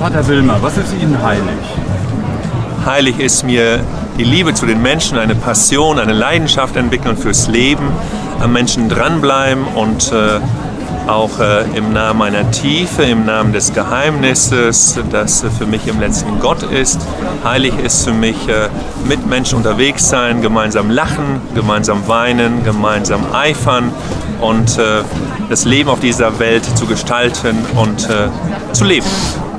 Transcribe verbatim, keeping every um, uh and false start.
Pater Wilmer, was ist Ihnen heilig? Heilig ist mir die Liebe zu den Menschen, eine Passion, eine Leidenschaft entwickeln fürs Leben, am Menschen dranbleiben und äh, auch äh, im Namen einer Tiefe, im Namen des Geheimnisses, das äh, für mich im letzten Gott ist. Heilig ist für mich äh, mit Menschen unterwegs sein, gemeinsam lachen, gemeinsam weinen, gemeinsam eifern und äh, das Leben auf dieser Welt zu gestalten und äh, zu leben.